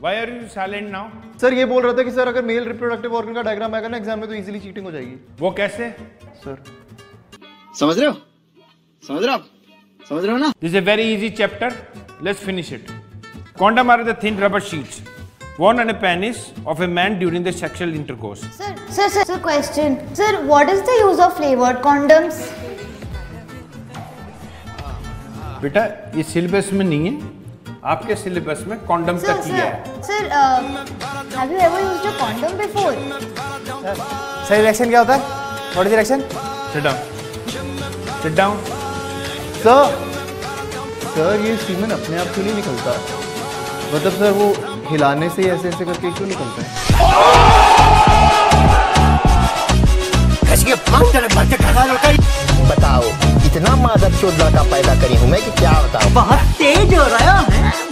Why are you silent now? Sir ये बोल रहा था कि सर अगर मेल रिप्रोडक्टिव ऑर्गन का डायग्राम आएगा ना एग्जाम में तो इजीली चीटिंग हो जाएगी। वो कैसे? सर समझ रहे हो? समझ रहे हो ना? This is a very easy chapter. Let's finish it. Condom are the thin rubber sheets worn on a penis of a man during the sexual intercourse. Sir, question. Sir, what is the use of flavored condoms? बेटा ये syllabus में नहीं है, आपके syllabus में condom तक ही है। Sir, have you ever used a condom before? Sir election क्या होता है? What is election? Sit down. Sit down. Sir ये सीमेन अपने आप क्यों नहीं निकलता? मतलब सर वो हिलाने से ऐसे ऐसे करके क्यों निकलता है? बताओ इतना मादरचोद लड़का पैदा करी हूँ मैं कि क्या बताऊँ। बहुत तेज हो रहा है।